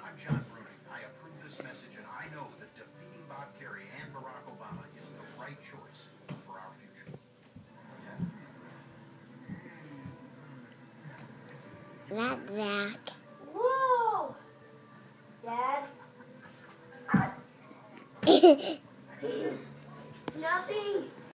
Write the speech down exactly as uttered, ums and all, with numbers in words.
I'm John Bruning. I approve this message, and I know that defeating Bob Kerrey and Barack Obama is the right choice for our future. Not back. Whoa! Dad? Nothing.